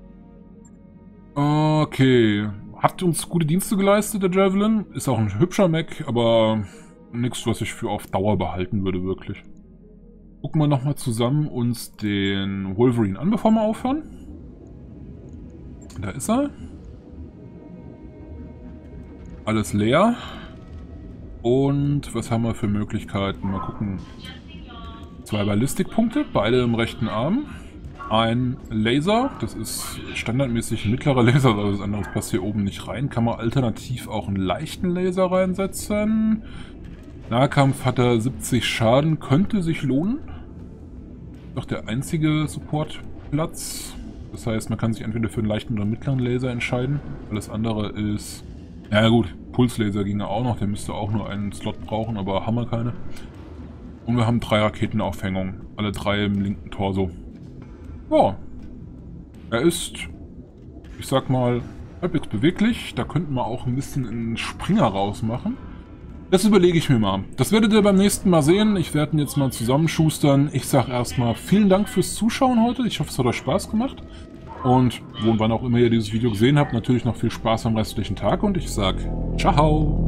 Okay. Hat uns gute Dienste geleistet, der Javelin. Ist auch ein hübscher Mech, aber nichts, was ich für auf Dauer behalten würde, wirklich. Gucken wir nochmal zusammen uns den Wolverine an, bevor wir aufhören. Da ist er. Alles leer. Und was haben wir für Möglichkeiten? Mal gucken. Zwei Ballistikpunkte, beide im rechten Arm. Ein Laser, das ist standardmäßig ein mittlerer Laser, also das andere passt hier oben nicht rein. Kann man alternativ auch einen leichten Laser reinsetzen. Nahkampf hat er siebzig Schaden, könnte sich lohnen. Doch der einzige Supportplatz. Das heißt, man kann sich entweder für einen leichten oder mittleren Laser entscheiden. Alles andere ist... Ja gut, Pulslaser ginge auch noch, der müsste auch nur einen Slot brauchen, aber haben wir keine. Und wir haben drei Raketenaufhängungen, alle drei im linken Torso. Ja, er ist, ich sag mal, halbwegs beweglich. Da könnten wir auch ein bisschen einen Springer rausmachen. Das überlege ich mir mal. Das werdet ihr beim nächsten Mal sehen. Ich werde ihn jetzt mal zusammenschustern. Ich sage erstmal vielen Dank fürs Zuschauen heute. Ich hoffe, es hat euch Spaß gemacht. Und wo und wann auch immer ihr dieses Video gesehen habt, natürlich noch viel Spaß am restlichen Tag. Und ich sage ciao.